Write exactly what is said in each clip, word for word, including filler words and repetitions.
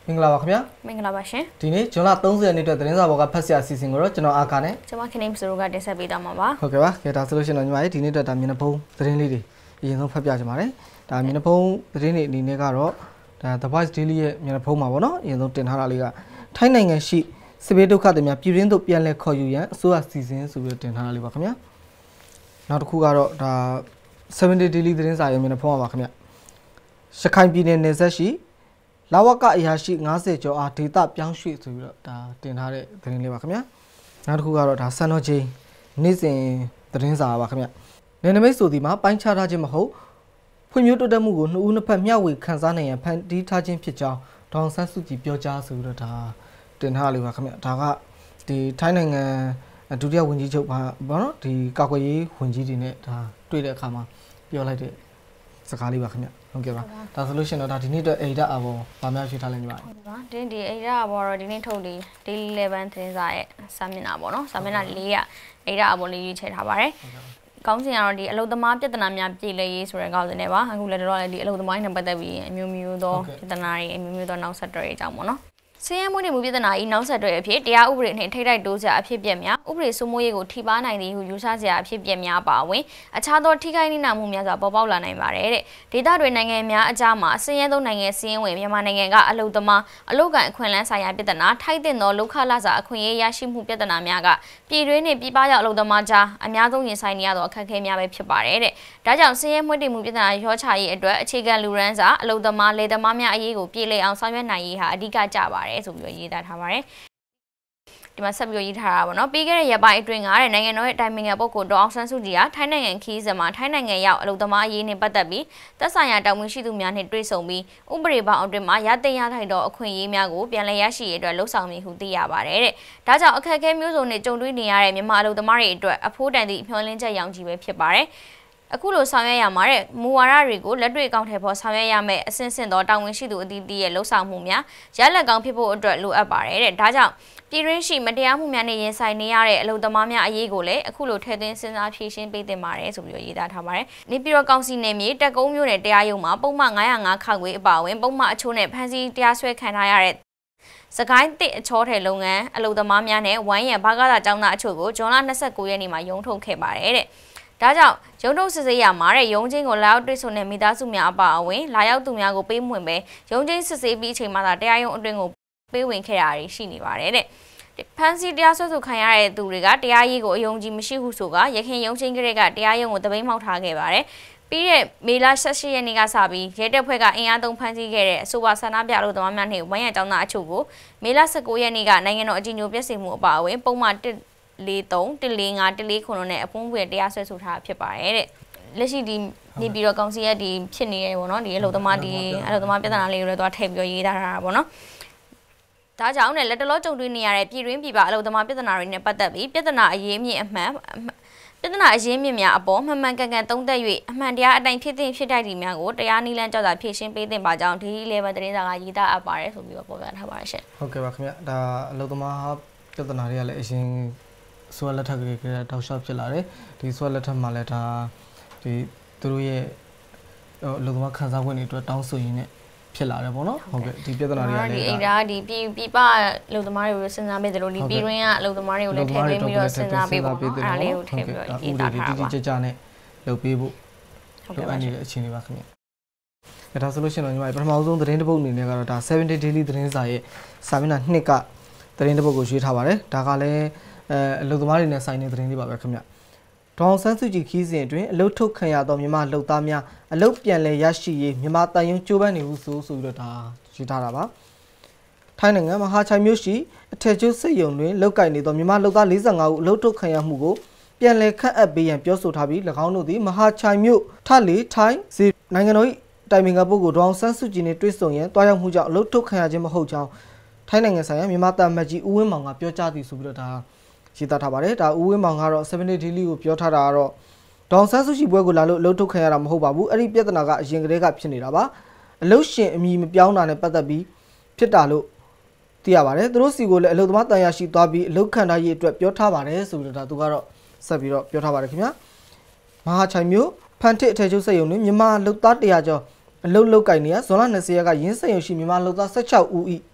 မင်္ဂလာပါခင်ဗျာမင်္ဂလာပါရှင်ဒီနေ့ဇွန်လthirtyရက်နေ့အတွက်သတင်းစာပေါ်ကဖတ်ဆရာအစီအစဉ်ကိုတော့ကျွန်တော်အာကာနဲ့ကျွန်မခင်နေမစရိုကတင်ဆက်ပေးသွားမှာပါဟုတ်ကဲ့ပါကဲဒါဆိုလို့ရှိရင်တော့ညီမလေးဒီနေ့အတွက်ဒါမျက်နှာဖုံးသတင်းလေးတွေအရင်ဆုံးဖတ်ပြချင်ပါတယ်ဒါမျက်နှာဖုံးသတင်းတွေအနေနဲ့ကတော့ဒါ The Voice Daily ရဲ့မျက်နှာဖုံးမှာပေါ့နော်အရင်ဆုံးတင်ထားတာလေးကထိုင်းနိုင်ငံရှိစစ်ဘေးဒုက္ခသည်များပြည်တွင်းသို့ပြန်လည်ခေါ်ယူရန်အစိုးရစီစဉ်ဆိုပြီးတင်ထားတာလေးပါခင်ဗျာနောက်တစ်ခုကတော့ဒါseven day daily သတင်းစာရဲ့မျက်နှာဖုံးပါခင်ဗျာရခိုင်ပြည်နယ်နယ်စပ်ရှိလာဝကအရာရှိfiftyကျော်အားဒေတာပြောင်းရွှေ့ဆိုပြီးတော့ဒါတင်ထားတဲ့သတင်းလေးပါခင်ဗျာနောက်တစ်ခုကတော့ဒါစံတော်ချိန်နေ့စဉ်သတင်းစာပါခင်ဗျာနယ်နိမိတ်ဆိုဒီမှာပိုင်းခြားထားခြင်းမဟုတ်ဖွံ့ဖြိုးတိုးတက်မှုကိုနှစ်ဦးနှစ်ဖက်မျှဝေခန်းစားနိုင်ရန်ဖန်တီးထားခြင်းဖြစ်ကြောင်းဒေါန်ဆန်းစုကြည်ပြောကြားဆိုပြီးတော့ဒါတင်ထားလေးပါခင်ဗျာဒါကဒီထိုင်းနိုင်ငံဒုတိယဝန်ကြီးချုပ်ဘာဘောနော်ဒီကာကွယ်ရေးဝန်ကြီးတွေနဲ့ဒါတွေ့တဲ့အခါမှာပြောလိုက်တဲ့စကားလေးပါခင်ဗျာဟုတ်ကဲ့ပါဒါဆိုလို့ရှိရင်တော့ဒါဒီနေ့အတွက် Ada အဘောဗာများရွှေထားလိုက်ညီပါဟုတ်ပါဒီဒီ Ada အဘောတော့ဒီနေ့ထုတ်ဒီ Daily eleven သတင်းစာရဲ့စာမျက်နှာပေါ့နော်စာမျက်နှာ၄က Ada အဘောလေးရွေးချယ်ထားပါတယ်ကောင်းစဉ်ကတော့ဒီအလုသမားပြဿနာများပြည်လဲရေးဆိုတဲ့ကောင်းစဉ်တွေပါအခုလည်းတော့လည်းဒီအလုသမားနဲ့ပတ်သက်ပြီးအမျိုးမျိုးသောပြဿနာတွေအမျိုးမျိုးသောနောက်ဆက်တွဲတွေအကြောင်းပေါ့နော်ဆင်းရဲမှုတွေမှုပြဿနာဤနောက်ဆက်တွဲအဖြစ်တရားဥပဒေနဲ့ထိတိုက်တိုးစရာအဖြစ်ပြက်များဥပဒေစိုးမိုးရေးကိုထိပါနိုင်သည်ဟုယူဆစရာအဖြစ်ပြက်များပါဝင်အခြားသောထိခိုက်နှိမ့်နာမှုများစွာပေါ်ပေါက်လာနိုင်ပါတယ်တဲ့ဒေသတွေနိုင်ငံများအကြားမှာဆင်းရဲသောနိုင်ငံစည်းဝင်မြန်မာနိုင်ငံကအလုသမားအလုကန်အခွင့်အလမ်းဆိုင်ရာပြဿနာထိုက်တဲ့သောလောက်ခလာစာအခွင့်အရေးရရှိမှုပြဿနာများကပြည်တွင်းနဲ့ပြည်ပရောက်အလုသမားကြားအများဆုံးရင်ဆိုင်နေရသောအခက်အခဲများပဲဖြစ်ပါတယ်တဲ့ဒါကြောင့်ဆင်းရဲမှုတွေမှုပြဿနာရောချရေးအတွက်အခြေခံလူရန်စာအလုသမားလေသမားများအရေးကိုပြည်လည်အောင်ဆောင်ရွက်နိုင်ရေးဟာအဓိကကျပါတယ်ဆိုပြီးရေးသားထားပါတယ်ဒီမှာဆက်ပြီးရေးထားတာပေါ့နော်ပြီးခဲ့တဲ့ရက်ပိုင်းအတွင်းကတဲ့နိုင်ငံတော်ရဲ့တိုင်ပင်ခံပုဂ္ဂိုလ်ဒေါအောင်ဆန်းစုကြည်ဟာထိုင်းနိုင်ငံခီးစမှာထိုင်းနိုင်ငံရောက်အလုပ်သမားအရေးနဲ့ပတ်သက်ပြီးသက်ဆိုင်ရာတာဝန်ရှိသူများနဲ့တွေ့ဆုံပြီးဥပဒေပေါင်းအတွင်းမှာရတဲ့ရထိုက်သောအခွင့်အရေးများကိုပြန်လည်ရရှိရေးအတွက်လှုံ့ဆော်မည်ဟုသိရပါတယ်တဲ့ဒါကြောင့်အခက်အခဲမျိုးစုံနဲ့ကြုံတွေ့နေရတဲ့မြန်မာအလုပ်သမားတွေအတွက်အဖိုးတန်သည့်မျှော်လင့်ချက်ရောင်ကြီးပဲဖြစ်ပါတယ်အခုလိုဆောင်ရွက်ရမှာတဲ့မူဝါဒတွေကိုလက်တွေ့အကောင့်ထဲပေါ်ဆောင်ရွက်ရမယ်အဆင့်ဆင့်သောတာဝန်ရှိသူအသီးသီးရဲ့လှုပ်ဆောင်မှုများရလက်ကောင်းဖြစ်ဖို့အတွက်လိုအပ်ပါတယ်တဲ့ဒါကြောင့်ပြည်တွင်းရှိမတရားမှုများနဲ့ရင်ဆိုင်နေရတဲ့အလုပ်သမားများအရေးကိုလည်းအခုလိုထည့်သွင်းစဉ်းစားဖြေရှင်းပေးသင့်ပါတယ်ဆိုပြီးရေးသားထားပါတယ်နေပြည်တော်ကောင်စီနယ်မြေတက်ကုန်းမြို့နယ်တရားရုံးမှာပုံမှန်nine oh fiveခန့်ဝေးအပါအဝင်ပုံမှန်အချို့နဲ့ဖမ်းဆီးတရားစွဲခံထားရတဲ့စကိုင်းတစ်အချောထဲလုပ်ငန်းအလုပ်သမားများနဲ့ဝိုင်းရံဘာကားတာကျောင်းသားအချို့ကိုဇွန်လtwenty-nineရက်နေ့မှာရုံးထုတ်ခဲ့ပါတယ်တဲ့ဒါကြောင့်ရုံးထုတ်စစ်ဆေးရမှာတဲ့ရုံးချင်းကိုလာရောက်တွေ့ဆုံတဲ့မိသားစုများအပါအဝင်လာရောက်သူများကိုပေးမဝင်ပဲရုံးချင်းစစ်ဆေးပြီးအချိန်မှသာတရားရုံးအတွင်းကိုပေးဝင်ခဲ့တာတွေရှိနေပါတယ်တဲ့ဖန်စီတရားစွဲဆိုခံရတဲ့သူတွေကတရားရေးကိုအယုံကြည်မရှိဘူးဆိုကရခင်ရုံးချင်းကလေးကတရားရုံးကိုတပိတ်မှောက်ထားခဲ့ပါတယ်ပြီးတဲ့မေလeighteenရက်နေ့ကစပြီးရဲတပ်ဖွဲ့ကအင်အားသုံးဖမ်းဆီးခဲ့တဲ့အဆိုပါဆန္ဒပြလို့သမားများနဲ့ဝိုင်းရံကျောင်းသားအချို့ကိုမေလnineteenရက်နေ့ကနိုင်ငံတော်အကြီးအကျယ်ပြည့်စုံမှုအပါအဝင်ပုံမှန်one forty-three one forty-five one forty-nineနဲ့အဖုံးပွေတရားစွဲဆိုထားဖြစ်ပါတယ်တဲ့လက်ရှိဒီနေပြီးတော့ကောင်စီရဲ့ဒီဖြစ်နေရပေါ့နော်ဒီအလုပ်သမားဒီအလုပ်သမားပြဿနာလေးကိုလည်းသွားထည့်ပြီးရေးထားတာပေါ့နော်ဒါကြောင့်လည်းလက်တလောကြုံတွေ့နေရတဲ့ပြည်တွင်းပြည်ပအလုပ်သမားပြဿနာတွေနဲ့ပတ်သက်ပြီးပြဿနာအရေးမြင့်အမှန်ပြဿနာအရေးမြင့်များအပေါ်မှန်မှန်ကန်ကန်သုံးသပ်၍အမှန်တရားအတိုင်းဖြစ်သင့်ဖြစ်ထိုက်ဒီများကိုတရားနည်းလမ်းကြောင့်သာဖြည့်ရှင်းပေးသင့်ပါကြောင်းဒီelevenသတင်းစာကရေးသားအပ်ပါတယ်ဆိုပြီးတော့ပေါ်ပြထားပါတယ်ရှင်ဟုတ်ကဲ့ပါခင်ဗျဒါအလုပ်သမားပြဿနာတွေကလည်းအရင်ဆိုလက်ထက်ကလေးကတောက်လျှောက်ဖြစ်လာတယ်ဒီဆိုလက်ထက်မှာလည်းဒါဒီသူတို့ရဲ့အလုပ်သမားခံစား권တွေအတွက်တောင်းဆိုရင်းနဲ့ဖြစ်လာတယ်ပေါ့နော်ဟုတ်ကဲ့ဒီပြဿနာတွေကလည်းဒီအဲ့ဒါဒီပြပြပအလုပ်သမားတွေကိုစဉ်းစားပေးတယ်လို့ဒီပြည်တွင်းကအလုပ်သမားတွေကိုလည်းထည့်ပေးပြီးတော့စဉ်းစားပေးဖို့အဲ့ဒါလေးကိုထည့်ပြီးတော့ရေးသားထားပါတိတိကျကျနဲ့လုပ်ပေးဖို့လိုအပ်နေတဲ့အခြေအနေပါခင်ဗျဒါဆိုလို့ရှိရင်တော့ညီမပထမဆုံးသတင်းတစ်ပုဒ်အနေနဲ့ကတော့ဒါseven day daily သတင်းစာရဲ့စာမျက်နှာtwoကသတင်းတစ်ပုဒ်ကိုရွေးထားပါတယ်ဒါကလည်းအဲအလုပ်သမားတွေနဲ့ဆိုင်တဲ့သတင်းလေးပါပဲခင်ဗျဒေါအောင်ဆန်းစုကြည်ခီးစဉ်အတွင်းအလုတ်ထုတ်ခံရသောမြန်မာလုပ်သားများအလုတ်ပြန်လည်ရရှိရေးမြန်မာတန်ယုံကြိုးပမ်းနေမှုဆိုဆိုပြီးတော့ဒါရေးထားတာပါထိုင်းနိုင်ငံမဟာချိုင်မြို့ရှိအထက်ကျိုးစစ်ရုံတွင်လောက်ကိုက်နေသောမြန်မာလုပ်သားforty-fiveဦးအလုတ်ထုတ်ခံရမှုကိုပြန်လည်ခန့်အပ်ပေးရန်ပြောဆိုထားပြီး၎င်းတို့သည်မဟာချိုင်မြို့ထလေထိုင်းစီနိုင်ငံတော်၏တိုင်ပင်ခံပုဂ္ဂိုလ်ဒေါအောင်ဆန်းစုကြည်နှင့်တွေ့ဆုံရန်တွားရောက်မှုကြောင့်အလုတ်ထုတ်ခံရခြင်းမဟုတ်ကြောင်းထိုင်းနိုင်ငံဆိုင်ရာမြန်မာတပ်မကြီးဦးဝင်းမောင်ကပြောကြားသည်ဆိုပြီးတော့ဒါရေးသားထားပါတယ်ဒါဦးဝင်းမောင်ကတော့seven day dailyကိုပြောထားတာကတော့ဒေါအောင်ဆန်းစုကြည်ပွဲကိုလာလို့အလုပ်ထုတ်ခံရတာမဟုတ်ပါဘူးအဲ့ဒီပြဿနာကအရင်ကတည်းကဖြစ်နေတာပါအလုပ်ရှင်အမည်မပြောင်းတာနဲ့ပတ်သက်ပြီးဖြစ်တာလို့သိရပါတယ်သူတို့စီကိုလည်းအလုပ်သမားတန်ရာရှိသွားပြီးအလုပ်ခံထားရေးအတွက်ပြောထားပါတယ်ဆိုပြီးတော့ဒါသူကတော့ဆက်ပြီးတော့ပြောထားပါတယ်ခင်ဗျာမဟာချိုင်မြို့ဖန်တစ်အထည်ချုပ်စက်ရုံတွင်မြန်မာလုပ်သားone hundredကျော်အလုပ်လုပ်ကိုင်နေရဇွန်လtwentyရက်ကရင်းစက်ရုံရှိမြန်မာလုပ်သားsixteenဦး၏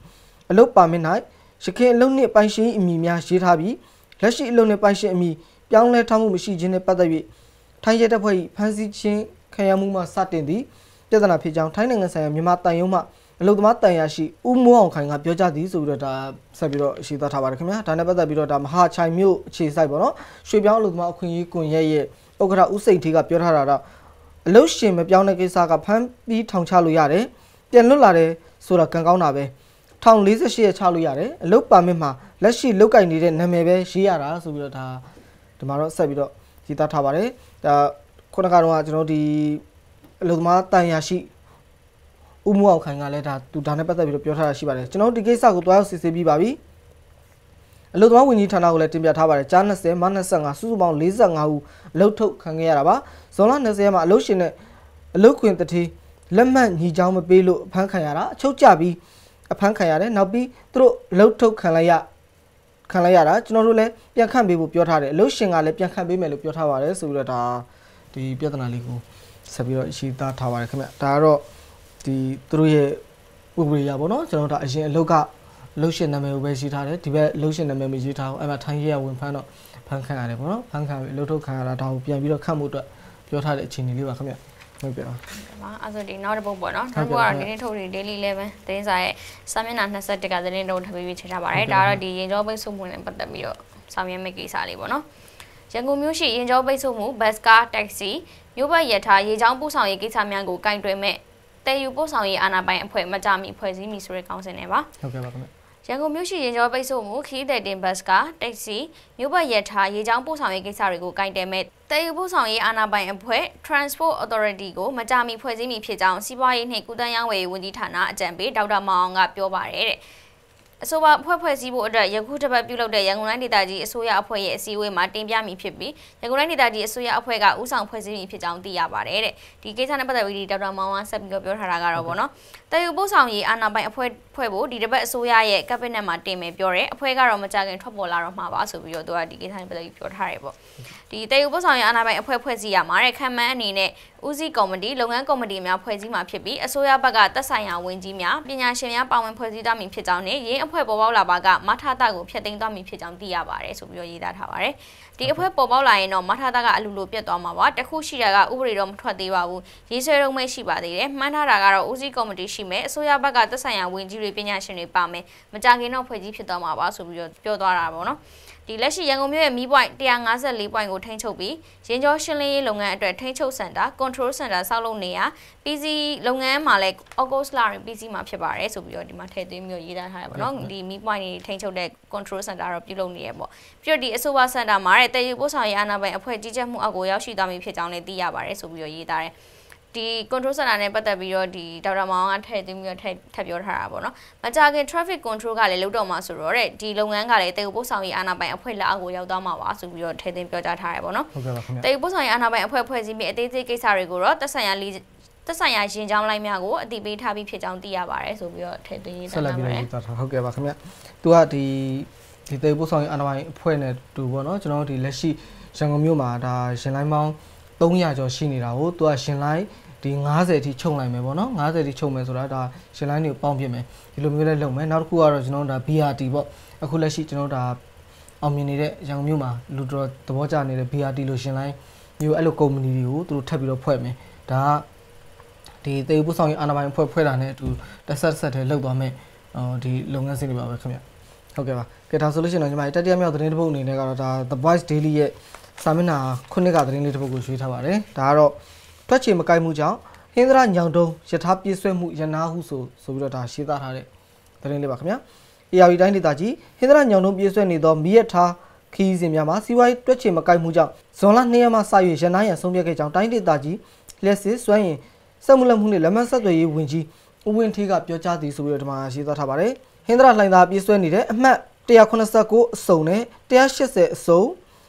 အလုပ်ပါမစ်၌ရခိုင်အလုပ်နှင့်ပိုင်ရှင်အမည်များရေးထားပြီးလက်ရှိအလုပ်နှင့်ပိုင်ရှင်အမည်ပြောင်းလဲထားမှုမရှိခြင်းနှင့်ပတ်သက်၍ထိုင်းရဲတပ်ဖွဲ့၏ဖမ်းဆီးခြင်းခံရမှုမှစတင်သည့်ပြဿနာဖြစ်ကြောင်းထိုင်းနိုင်ငံဆိုင်ရာမြန်မာတန်ယုံမှအလုပ်သမားတန်ရာရှိဦးမိုးအောင်ခိုင်ကပြောကြားသည်ဆိုပြီးတော့ဒါဆက်ပြီးတော့ရှိသားထားပါတယ်ခင်ဗျာဒါနဲ့ပတ်သက်ပြီးတော့ဒါမဟာချိုင်မြို့အခြေစိုက်ပေါ့နော်ရွှေပြောင်းအလုပ်သမားအခွင့်အရေးကွန်ရက်ရဲ့ဥက္ကဋ္ဌဦးစိန်ထေးကပြောထားတာတော့အလုပ်ရှင်မပြောင်းတဲ့ကိစ္စကဖမ်းပြီးထောင်ချလို့ရတယ်ပြန်လွတ်လာတယ်ဆိုတာကံကောင်းတာပဲထောင်၄၈ရက်ချလို့ရတယ်အလုပ်ပါမစ်မှာလက်ရှိလုတ်ကင်နေတဲ့နာမည်ပဲရေးရတာဆိုပြီးတော့ဒါဒီမှာတော့ဆက်ပြီးတော့ရေးသားထားပါတယ်ဒါခုနကတော့ကျွန်တော်ဒီအလုပ်သမားတန်ရာရှိဦးမိုးအောင်ခိုင်ကလည်းဒါသူဒါနဲ့ပတ်သက်ပြီးတော့ပြောထားတာရှိပါတယ်ကျွန်တော်ဒီကိစ္စကိုတွားရောက်စစ်ဆေးပြီးပါပြီအလုပ်သမားဝန်ကြီးဌာနကိုလည်းတင်ပြထားပါတယ်ကျား၂၀မ၂၅စုစုပေါင်း၄၅ဦးအလုပ်ထုတ်ခံခဲ့ရတာပါဇွန်လ၂၀ရက်မှာအလုပ်ရှင်နဲ့အလုပ်ခွင်တတိလက်မှတ်ညီချောင်းမပေးလို့အဖမ်းခံရတာအချုပ်ကျပြီးအဖမ်းခံရတယ်နောက်ပြီးသူတို့အလုပ်ထုတ်ခံလိုက်ရခံလိုက်ရတာကျွန်တော်တို့လည်းပြန်ခန့်ပေးဖို့ပြောထားတယ်အလုပ်ရှင်ကလည်းပြန်ခန့်ပေးမယ်လို့ပြောထားပါတယ်ဆိုပြီးတော့ဒါဒီပြဿနာလေးကိုဆက်ပြီးတော့ရှိသားထားပါတယ်ခင်ဗျဒါကတော့ဒီသူတို့ရဲ့ဥပဒေရပေါ့နော်ကျွန်တော်တို့အရင်အလုပ်ကလှုပ်ရှင်နာမည်ကိုပဲရေးထားတယ်ဒီဘက်လှုပ်ရှင်နာမည်မရေးထားဘူးအဲ့မှာထိုင်းရဲဝင်ဖမ်းတော့ဖမ်းခံရတယ်ပေါ့နော်ဖမ်းခံပြီးလှုပ်ထုတ်ခံရတာဒါကိုပြန်ပြီးတော့ခတ်မှုအတွက်ပြောထားတဲ့အခြေအနေလေးပါခင်ဗျဟုတ်ပြီပါအဲ့ဆိုဒီနောက်တစ်ပုတ်ပေါ့နော်နောက်တစ်ပုတ်ကတော့ဒီနေ့ထုတ်တွေ daily eleven သတင်းစာရဲ့စာမျက်နှာ၂၁ကသတင်းတော့ထပ်ပြီးချိန်ထားပါတယ်ဒါကတော့ဒီရင်ကျော်ပိတ်ဆို့မှုနဲ့ပတ်သက်ပြီးတော့ဆောင်ရွက်မယ့်ကိစ္စလေးပေါ့နော်ရန်ကုန်မြို့ရှိရင်ကျော်ပိတ်ဆို့မှုဘတ်ကားတက္ကစီမြို့ဘက်ရထားရေချောင်းပို့ဆောင်ရေးကိစ္စများကိုကင်တွယ်မဲ့တည်ယူပို့ဆောင်ရေးအာဏာပိုင်အဖွဲ့မကြမီဖွဲ့စည်းမိဆိုတဲ့ကောင်းစင်တွေပါဟုတ်ကဲ့ပါခင်ဗျရန်ကုန်မြို့ရှိရင်ကျော်ပိတ်ဆို့မှုခီးတဲ့တင်ဘတ်ကားတက္ကစီမြို့ဘက်ရထားရေချောင်းပို့ဆောင်ရေးကိစ္စတွေကိုကင်တွယ်မဲ့တည်ယူပို့ဆောင်ရေးအာဏာပိုင်အဖွဲ့ Transport Authority ကိုမကြမီဖွဲ့စည်းမိဖြစ်ကြောင်းစီးပွားရေးနှင့်ကုသရေးဝန်ကြီးဌာနအကြံပေးဒေါက်တာမောင်အောင်ကပြောပါတယ်တဲ့အဆိုပါအဖွဲ့ဖွဲ့စည်းဖို့အတွက်ယခုတစ်ပတ်ပြုလုပ်တဲ့ရန်ကုန်တိုင်းဒေသကြီးအစိုးရအဖွဲ့ရဲ့အစည်းအဝေးမှာတင်ပြမိဖြစ်ပြီးရန်ကုန်တိုင်းဒေသကြီးအစိုးရအဖွဲ့ကဦးဆောင်ဖွဲ့စည်းမိဖြစ်ကြောင်းသိရပါတယ်တဲ့ဒီကိစ္စနဲ့ပတ်သက်ပြီးဒေါက်တာမောင်အောင်ဆက်ပြီးတော့ပြောထားတာကတော့ဗောနော်တည်ယူပို့ဆောင်ရေးအာဏာပိုင်အဖွဲ့ဖွဲ့ဖို့ဒီတစ်ပတ်အစိုးရရဲ့ကက်ဘိနက်မှာတင်မယ်ပြောတယ်အဖွဲ့ကတော့မကြခင်ထွက်ပေါ်လာတော့မှာပါဆိုပြီးတော့သူကဒီကိစ္စနဲ့ပတ်သက်ပြီးပြောထားတယ်ပေါ့ဒီတည်ယူပို့ဆောင်ရေးအာဏာပိုင်အဖွဲ့ဖွဲ့စည်းရမှာတဲ့ခံမှန်းအနေနဲ့ဦးစီးကော်မတီလုပ်ငန်းကော်မတီများဖွဲ့စည်းမှာဖြစ်ပြီးအစိုးရဘက်ကသက်ဆိုင်ရာဝန်ကြီးများပညာရှင်များပါဝင်ဖွဲ့စည်းသားမည်ဖြစ်ကြောင်းနဲ့ရင်းအဖွဲ့ပေါ်ပေါက်လာပါကမထာတာကိုဖျက်သိမ်းသွားမည်ဖြစ်ကြောင်းသိရပါတယ်ဆိုပြီးတော့ရေးသားထားပါတယ်ဒီအဖွဲ့ပေါ်ပေါက်လာရင်တော့မထာတာကအလူလိုပြတ်သွားမှာပါတခုရှိတာကဥပဒေတော့မထွက်သေးပါဘူးရေးဆွဲရုံပဲရှိပါသေးတယ်မှန်းထားတာကတော့ဦးစီးကော်မတီရှိမယ်အစိုးရဘက်ကသက်ဆိုင်ရာဝန်ကြီးတွေပညာရှင်တွေပါမယ်မကြခင်တော့ဖွဲ့စည်းဖြစ်သွားမှာပါဆိုပြီးတော့ပြောသွားတာပေါ့နော်ဒီလက်ရှိရန်ကုန်မြို့ရဲ့မီးပွိုင်one fifty-four ပွိုင်ကိုထိန်းချုပ်ပြီးရင်းကျော်ရှင်းလင်းရေးလုပ်ငန်းအတွက်ထိန်းချုပ်စင်တာ control center ဆောက်လုပ်နေရ P C လုပ်ငန်းမှာလည်း August လတွင် P C မှာဖြစ်ပါတယ်ဆိုပြီးတော့ဒီမှာထည့်သွင်းမျိုးရေးသားထားရပါတော့ဒီမီးပွိုင်တွေထိန်းချုပ်တဲ့ control center တော့ပြုလုပ်နေရပေါ့ပြီးတော့ဒီအဆိုပါ center မှာတဲ့တည်ယူပို့ဆောင်ရေးအာဏာပိုင်အဖွဲ့ကြီးကြပ်မှုအောက်ကိုရောက်ရှိသွားပြီဖြစ်ကြောင်းလည်းသိရပါတယ်ဆိုပြီးတော့ရေးသားတယ်ဒီ control center နဲ့ပတ်သက်ပြီးတော့ဒီဒေါက်တာမောင်ကထည့်သွင်းပြီးတော့ထပ်ပြောထားတာပေါ့နော်မကြခင် traffic control ကလည်းလုပ်တော့မှာဆိုတော့တဲ့ဒီလုပ်ငန်းကလည်းတည်ယူပို့ဆောင်ရေးအာဏာပိုင်အဖွဲ့လက်အောက်ကိုရောက်သွားမှာပါဆိုပြီးတော့ထည့်သွင်းပြောကြားထားရပေါ့နော်ဟုတ်ကဲ့ပါခင်ဗျတည်ယူပို့ဆောင်ရေးအာဏာပိုင်အဖွဲ့ဖွဲ့စည်းပြီးအသေးစိတ်ကိစ္စတွေကိုတော့သက်ဆိုင်ရာသက်ဆိုင်ရာရင်ကြောင်းလိုက်များကိုအတိပေးထားပြီးဖြစ်ကြောင်းသိရပါတယ်ဆိုပြီးတော့ထည့်သွင်းရေးသားထားပါတယ်ဟုတ်ကဲ့ပါခင်ဗျသူကဒီဒီတည်ယူပို့ဆောင်ရေးအာဏာပိုင်အဖွဲ့နဲ့တူပေါ့နော်ကျွန်တော်တို့ဒီလက်ရှိရန်ကုန်မြို့မှာဒါရှင်လိုင်းပေါင်းthree hundredကျော်ရှိနေတာကိုသူကရှင်လိုင်းဒီfiftyအထိချုပ်လိုက်မယ်ပေါ့နော်fiftyအထိချုပ်မယ်ဆိုတာဒါရှင်လိုင်းတွေကိုပေါင်းပြမယ်ဒီလိုမျိုးလည်းလုပ်မယ်နောက်တစ်ခုကတော့ကျွန်တော်တို့ဒါ B R T ပေါ့အခုလက်ရှိကျွန်တော်တို့ဒါအောင်မြင်နေတဲ့ရန်ကုန်မြို့မှာလူတော်သဘောကျနေတဲ့ B R T လို့ရှင်လိုင်းမျိုးအဲ့လိုကုမ္ပဏီတွေကိုသူတို့ထပ်ပြီးတော့ဖွဲ့မယ်ဒါကဒီတည်ယူပို့ဆောင်ရေးအာဏာပိုင်ဖွဲ့ဖွဲ့တာနဲ့အတူတက်ဆက်ဆက်တည်းလုပ်သွားမယ်ဟိုဒီလုပ်ငန်းစဉ်တွေပါပဲခင်ဗျဟုတ်ကဲ့ပါကဲဒါဆိုလို့ရှိရင်တော့ညီမတတိယမြောက်သတင်းတစ်ပုဒ်အနေနဲ့ကတော့ဒါ The Voice Daily ရဲ့စာမျက်နှာခုနှစ်ကသတင်းလေးတစ်ပုဒ်ကိုရွေးထားပါတယ်ဒါကတော့တွက်ချေမကိုက်မှုကြောင့်ဟင်းသရညောင်တုံးယထာပြည့်ဆွဲမှုရနာဟုဆိုဆိုပြီးတော့ဒါရှင်းသားထားတဲ့သတင်းလေးပါခင်ဗျာအေယာဝီတိုင်းဒေသကြီးဟင်းသရညောင်တုံးပြည့်ဆွဲနေသောမိရထားခီးစဉ်များမှာစီးပွားရေးတွက်ချေမကိုက်မှုကြောင့်ဇွန်လtwoရက်မှစ၍ရနာရန်ဆုံးဖြတ်ခဲ့ကြောင်းတိုင်းဒေသကြီးလက်စစ်စွမ်းရင်စက်မှုလက်မှုနှင့်လက်မှတ်ဆက်သွယ်ရေးဝန်ကြီးဦးဝင်းထေးကပြောကြားသည်ဆိုပြီးတော့ဒီမှာရှင်းသားထားပါတယ်ဟင်းသရလှိုင်သာပြည့်ဆွဲနေတဲ့အမှတ်one eighty-nineအစုံနဲ့one eightyအစုံ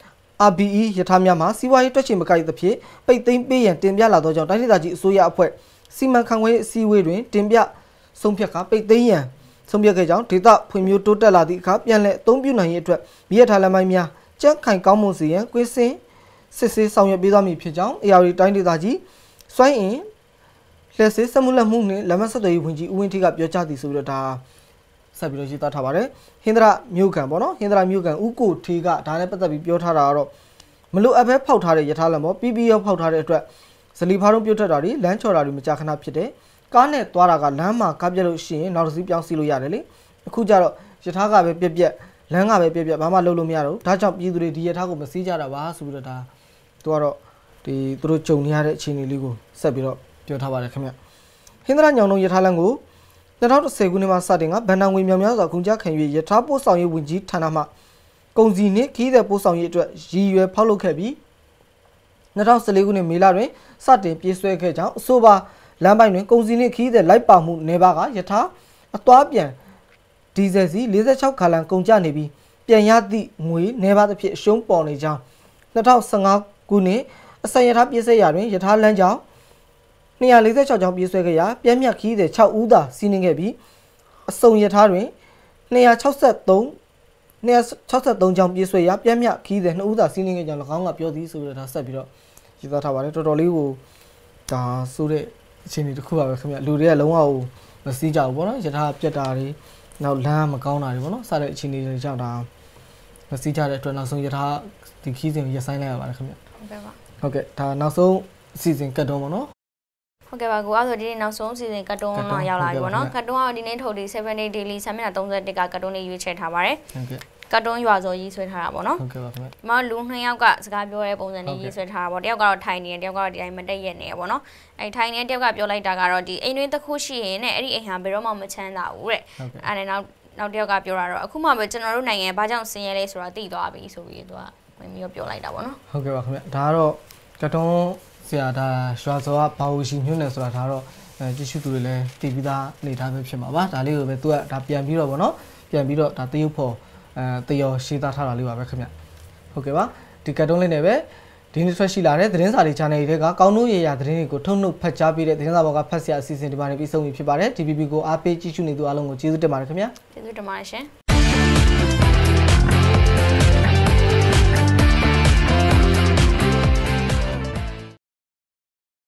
R B E ယထာများမှာစီးပွားရေးတွက်ချေမကိုက်သဖြင့်ပိတ်သိမ်းပေးရန်တင်ပြလာသောကြောင့်တိုင်းဒေသကြီးအစိုးရအဖွဲ့စီမံခန့်ခွဲရေးအစည်းအဝေးတွင်တင်ပြဆုံးဖြတ်ကပိတ်သိမ်းရန်ဆုံးဖြတ်ခဲ့ကြောင်းဒေသဖွံ့ဖြိုးတိုးတက်လာသည့်အခါပြန်လည်အသုံးပြုနိုင်ရေးအတွက်မိရထားလမ်းပိုင်းများကြန့်ခိုင်ကောင်းမွန်စေရန်ကွင်းစင်စစ်ဆေးဆောင်ရွက်ပေးသွားမည်ဖြစ်ကြောင်းအေယာဝတီတိုင်းဒေသကြီးစွမ်းအင်လက်စစ်စက်မှုလက်မှုနှင့်လက်မှတ်ဆက်သွယ်ရေးဝန်ကြီးဦးဝင်းထေးကပြောကြားသည်ဆိုပြီးတော့ဒါဆက်ပြီးတော့ရေးသားထားပါတယ်ဟင်္ဒရာမြို့ကန်ပေါ့နော်ဟင်္ဒရာမြို့ကန်ဥကိုထေးကဒါနဲ့ပတ်သက်ပြီးပြောထားတာကတော့မလို့အပ်ပဲဖောက်ထားတဲ့ရထားလမ်းပေါ့ပြီးပြီးရောဖောက်ထားတဲ့အတွက်ဇလီဖားတို့ပြုတ်ထွက်တာတွေလမ်းချော်တာတွေမကြာခဏဖြစ်တယ်ကားနဲ့သွားတာကလမ်းမှာကားပြက်လို့ရှိရင်နောက်တစ်စီးပြောင်းစီးလို့ရတယ်လေအခုကျတော့ရထားကပဲပြက်ပြက်လမ်းကပဲပြက်ပြက်ဘာမှလုပ်လို့မရတော့ဒါကြောင့်ပြည်သူတွေဒီရထားကိုမစီးကြတာပါဆိုပြီးတော့ဒါသူကတော့ဒီသူတို့ကြုံနေရတဲ့အခြေအနေလေးကိုဆက်ပြီးတော့ပြောထားပါတယ်ခင်ဗျဟင်္ဒရာညောင်လုံးရထားလမ်းကို၂၀၁၀ခုနှစ်မှာစတင်ကဗန်နာငွေမြောင်များစွာကုန်ကျခံ၍ရထားပို့ဆောင်ရေးဝန်ကြီးဌာနမှကုန်စည်နှင့်ခီးတဲ့ပို့ဆောင်ရေးအတွက်ရည်ရွယ်ဖောက်လုပ်ခဲ့ပြီး၂၀၁၄ခုနှစ်မေလတွင်စတင်ပြေးဆွဲခဲ့ကြောင်းအဆိုပါလမ်းပိုင်းတွင်ကုန်စည်နှင့်ခီးတဲ့လိုက်ပါမှုနေပါကရထားအသွားပြန်ဒီဇယ်စီ၄၆ခါလန်ကုန်ကျနေပြီးပြန်ရသည့်ငွေနေပါသဖြင့်အရှုံးပေါ်နေကြောင်း၂၀၁၅ခုနှစ်အစရထားပြေးဆွဲရာတွင်ရထားလမ်းကြောင်း၂၄၆ကြောင်းပြေးဆွဲခဲ့ရာပြန်မြတ်ခီးတဲ့၆ဦးသာစီးနှင်းခဲ့ပြီးအစုံရထားတွင်၂၆၃ ၂၆၃ကြောင်းပြေးဆွဲရာပြန်မြတ်ခီးတဲ့၂ဦးသာစီးနှင်းခဲ့ကြောင်း၎င်းကပြောသည်ဆိုပြီးတော့ဒါဆက်ပြီးတော့ရေးသားထားပါတယ်တော်တော်လေးကိုဒါဆိုတဲ့အခြေအနေတစ်ခုပါပဲခင်ဗျလူတွေကလုံးဝမစီးကြဘူးပေါ့နော်ရထားပြတ်တာတွေနောက်လမ်းမကောင်းတာတွေပေါ့နော်စတဲ့အခြေအနေတွေကြောင့်ဒါမစီးကြတဲ့အတွက်နောက်ဆုံးရထားဒီခီးစဉ်ကိုရပ်ဆိုင်းလိုက်ရပါတယ်ခင်ဗျဟုတ်ကဲ့ပါဟုတ်ကဲ့ဒါနောက်ဆုံးအစီအစဉ်ကတ်တုံးပေါ့နော်ဟုတ်ကဲ့ပါကိုအဲ့ဆိုဒီနေ့နောက်ဆုံးအစီအစဉ်ကတ်တုံးမှာရောက်လာပြီပေါ့နော်ကတ်တုံးကဒီနေ့ထုတ်ဒီseven day daily ဆယ်မိနစ်သုံးဆယ်တစ်ကကတ်တုံးလေးရွေးချယ်ထားပါတယ်ဟုတ်ကဲ့ကတ်တုံးရွာစော်ရေးဆွဲထားတာပေါ့နော်ဟုတ်ကဲ့ပါခင်ဗျဒီမှာလူနှစ်ယောက်ကစကားပြောတဲ့ပုံစံနဲ့ရေးဆွဲထားတာပေါ့တယောက်ကတော့ထိုင်နေတယ်တယောက်ကတော့ဒီတိုင်းမတက်ရက်နေရပေါ့နော်အဲထိုင်နေတဲ့တယောက်ကပြောလိုက်တာကတော့ဒီအိမ်တွင်းတစ်ခုရှိရင်နဲ့အဲ့ဒီအိမ်ဟာဘယ်တော့မှမချမ်းသာဘူးတဲ့အဲ့ဒါနောက်နောက်တယောက်ကပြောတာတော့အခုမှပဲကျွန်တော်တို့နိုင်ငံဘာကြောင့်ဆင်းရဲလဲဆိုတာသိသွားပြီဆိုပြီးသူကမင်းမျိုးပြောလိုက်တာပေါ့နော်ဟုတ်ကဲ့ပါခင်ဗျဒါကတော့ကတ်တုံးဆရာဒါရွာစော်ကဘာလို့ရှိညွှန်းနေဆိုတာဒါတော့အဲကြည့်ရှုသူတွေလည်းတည်ပြီးသားအနေထားပဲဖြစ်မှာပါဒါလေးကိုပဲသူကဒါပြန်ပြီးတော့ဗောနော်ပြန်ပြီးတော့ဒါတရုပ်ဖို့အဲတရောရှင်းသားထားတာလေးပါပဲခင်ဗျဟုတ်ကဲ့ပါဒီကတ်တုံးလေးနဲ့ပဲဒီနေ့ထွက်ရှိလာတဲ့သတင်းစာတွေ channel တွေကကောင်းတို့ရရသတင်းတွေကိုထုတ်နှုတ်ဖတ်ကြားပေးတဲ့သတင်းစာဘောကဖတ်ဆရာအစီအစဉ်ဒီမှာနေပြီးဆုံးပြီဖြစ်ပါတယ် D P P ကိုအားပေးကြည့်ရှုနေသူအားလုံးကိုကျေးဇူးတင်ပါတယ်ခင်ဗျာကျေးဇူးတင်ပါတယ်ရှင်